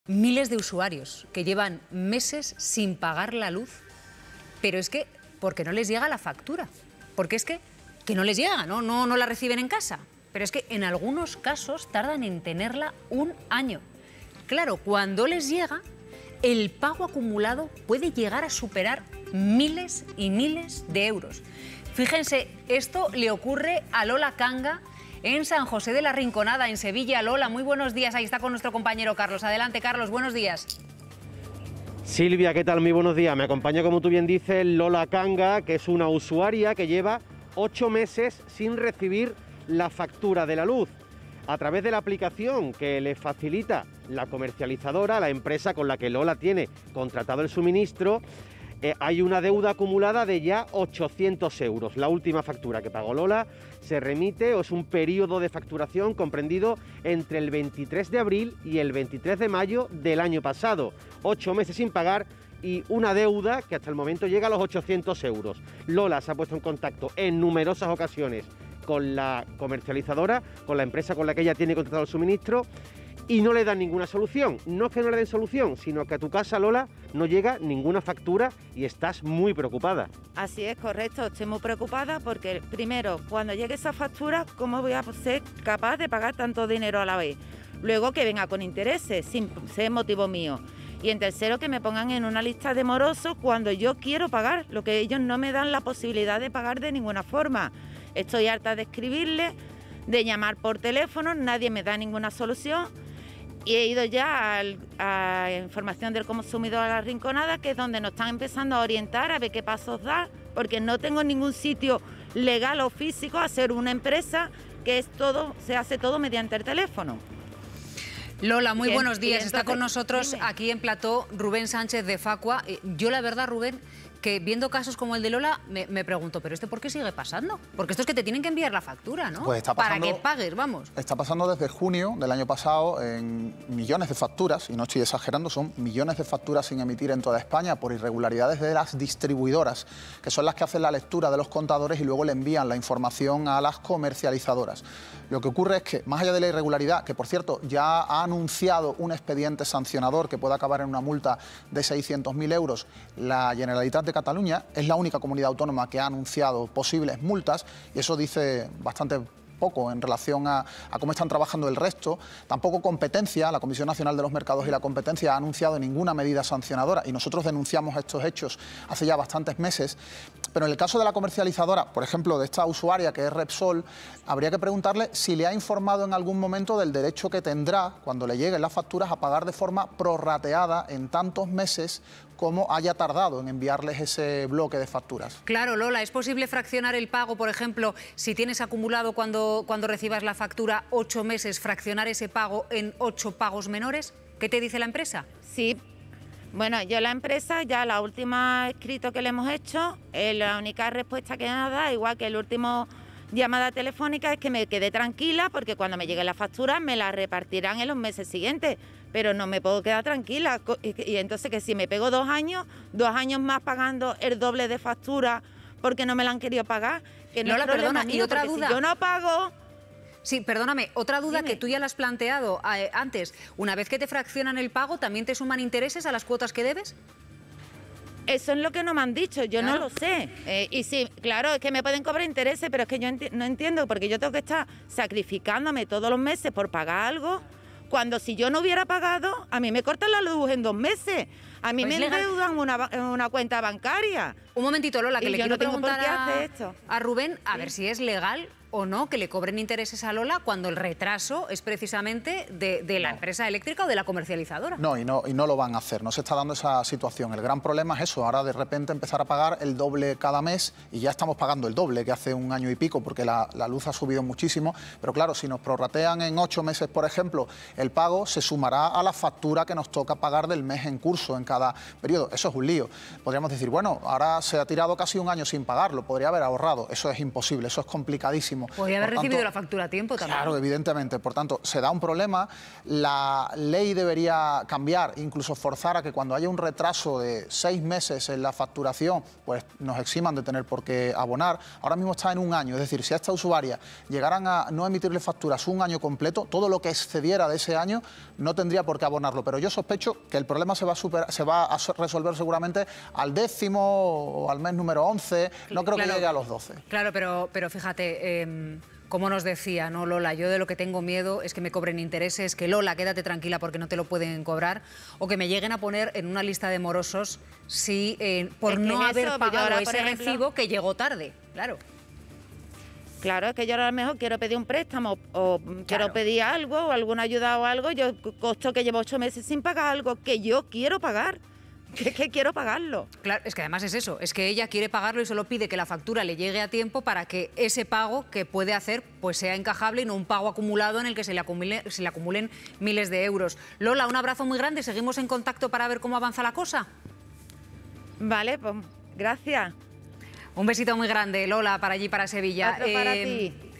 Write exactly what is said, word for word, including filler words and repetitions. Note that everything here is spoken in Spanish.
Miles de usuarios que llevan meses sin pagar la luz, pero es que, porque no les llega la factura, porque es que, que no les llega, ¿no? No, no la reciben en casa, pero es que en algunos casos tardan en tenerla un año. Claro, cuando les llega, el pago acumulado puede llegar a superar miles y miles de euros. Fíjense, esto le ocurre a Lola Canga, en San José de la Rinconada, en Sevilla. Lola, muy buenos días. Ahí está con nuestro compañero Carlos. Adelante, Carlos, buenos días. Silvia, ¿qué tal? Muy buenos días. Me acompaña, como tú bien dices, Lola Canga, que es una usuaria que lleva ocho meses sin recibir la factura de la luz. A través de la aplicación que le facilita la comercializadora, la empresa con la que Lola tiene contratado el suministro, Eh, hay una deuda acumulada de ya ochocientos euros. La última factura que pagó Lola se remite, o es un periodo de facturación comprendido entre el veintitrés de abril y el veintitrés de mayo del año pasado. Ocho meses sin pagar y una deuda que hasta el momento llega a los ochocientos euros. Lola se ha puesto en contacto en numerosas ocasiones con la comercializadora, con la empresa con la que ella tiene contratado el suministro, y no le dan ninguna solución. No es que no le den solución, sino que a tu casa, Lola, no llega ninguna factura y estás muy preocupada. Así es, correcto. Estoy muy preocupada porque, primero, cuando llegue esa factura, ¿cómo voy a ser capaz de pagar tanto dinero a la vez? Luego, que venga con intereses, sin ser motivo mío. Y en tercero, que me pongan en una lista de morosos cuando yo quiero pagar, lo que ellos no me dan la posibilidad de pagar de ninguna forma. Estoy harta de escribirle, de llamar por teléfono, nadie me da ninguna solución. Y he ido ya al, a Información del Consumidor a la Rinconada, que es donde nos están empezando a orientar a ver qué pasos dar, porque no tengo ningún sitio legal o físico a ser una empresa, que es todo, se hace todo mediante el teléfono. Lola, muy Bien, buenos días. entonces, Está con nosotros dime. aquí en plató Rubén Sánchez de Facua. Yo la verdad, Rubén, que viendo casos como el de Lola, me, me pregunto, ¿pero esto por qué sigue pasando? Porque esto es que te tienen que enviar la factura, ¿no? Pues está pasando, para que pagues, vamos. Está pasando desde junio del año pasado en millones de facturas, y no estoy exagerando, son millones de facturas sin emitir en toda España por irregularidades de las distribuidoras, que son las que hacen la lectura de los contadores y luego le envían la información a las comercializadoras. Lo que ocurre es que, más allá de la irregularidad, que por cierto ya ha anunciado un expediente sancionador que puede acabar en una multa de seiscientos mil euros, la Generalitat de Cataluña es la única comunidad autónoma que ha anunciado posibles multas, y eso dice bastante poco en relación a, a cómo están trabajando el resto. Tampoco competencia, la Comisión Nacional de los Mercados y la Competencia ha anunciado ninguna medida sancionadora, y nosotros denunciamos estos hechos hace ya bastantes meses. Pero en el caso de la comercializadora, por ejemplo, de esta usuaria que es Repsol, habría que preguntarle si le ha informado en algún momento del derecho que tendrá, cuando le lleguen las facturas, a pagar de forma prorrateada en tantos meses como haya tardado en enviarles ese bloque de facturas. Claro, Lola, ¿es posible fraccionar el pago, por ejemplo, si tienes acumulado cuando, cuando recibas la factura ocho meses, fraccionar ese pago en ocho pagos menores? ¿Qué te dice la empresa? Sí. Bueno, yo la empresa, ya la última escrito que le hemos hecho, eh, la única respuesta que me da, igual que el último llamada telefónica, es que me quede tranquila porque cuando me llegue la factura me la repartirán en los meses siguientes, pero no me puedo quedar tranquila. Y entonces que si me pego dos años, dos años más pagando el doble de factura porque no me la han querido pagar, que no Lola, es problema perdona, y mío, otra porque duda. Si yo no pago... Sí, perdóname, otra duda. Dime. Que tú ya la has planteado eh, antes. Una vez que te fraccionan el pago, ¿también te suman intereses a las cuotas que debes? Eso es lo que no me han dicho, yo Claro. no lo sé. Eh, y sí, claro, es que me pueden cobrar intereses, pero es que yo enti- no entiendo, porque yo tengo que estar sacrificándome todos los meses por pagar algo, cuando si yo no hubiera pagado, a mí me cortan la luz en dos meses. A mí Pues me legal. endeudan una, ba- una cuenta bancaria. Un momentito, Lola, que Y le yo quiero no tengo por preguntar qué a, hacer esto. a Rubén a Sí. ver si es legal o no que le cobren intereses a Lola cuando el retraso es precisamente de, de la No. empresa eléctrica o de la comercializadora. No, y no, y no lo van a hacer, no se está dando esa situación. El gran problema es eso, ahora de repente empezar a pagar el doble cada mes, y ya estamos pagando el doble que hace un año y pico, porque la, la luz ha subido muchísimo. Pero claro, si nos prorratean en ocho meses, por ejemplo, el pago se sumará a la factura que nos toca pagar del mes en curso en cada periodo. Eso es un lío. Podríamos decir, bueno, ahora se ha tirado casi un año sin pagarlo, podría haber ahorrado. Eso es imposible, eso es complicadísimo máximo. Podría haber Por tanto, recibido la factura a tiempo también. Claro, evidentemente. Por tanto, se da un problema. La ley debería cambiar, incluso forzar a que cuando haya un retraso de seis meses en la facturación, pues nos eximan de tener por qué abonar. Ahora mismo está en un año, es decir, si a esta usuaria llegaran a no emitirle facturas un año completo, todo lo que excediera de ese año no tendría por qué abonarlo. Pero yo sospecho que el problema se va a, superar, se va a resolver seguramente al décimo o al mes número once, no creo Claro, que llegue a los doce. Claro, pero, pero fíjate, eh, como nos decía, ¿no, Lola? Yo de lo que tengo miedo es que me cobren intereses, que Lola, quédate tranquila porque no te lo pueden cobrar, o que me lleguen a poner en una lista de morosos si, eh, por Es que no en haber eso, pagado ahora, ese por ejemplo, recibo que llegó tarde, claro. Claro, es que yo ahora a lo mejor quiero pedir un préstamo o Claro. quiero pedir algo o alguna ayuda o algo, yo costo que llevo ocho meses sin pagar algo que yo quiero pagar, que es que quiero pagarlo. Claro, es que además es eso, es que ella quiere pagarlo y solo pide que la factura le llegue a tiempo para que ese pago que puede hacer pues sea encajable y no un pago acumulado en el que se le, acumule, se le acumulen miles de euros. Lola, un abrazo muy grande, seguimos en contacto para ver cómo avanza la cosa. Vale, pues gracias. Un besito muy grande, Lola, para allí, para Sevilla. Otro para Eh, ti.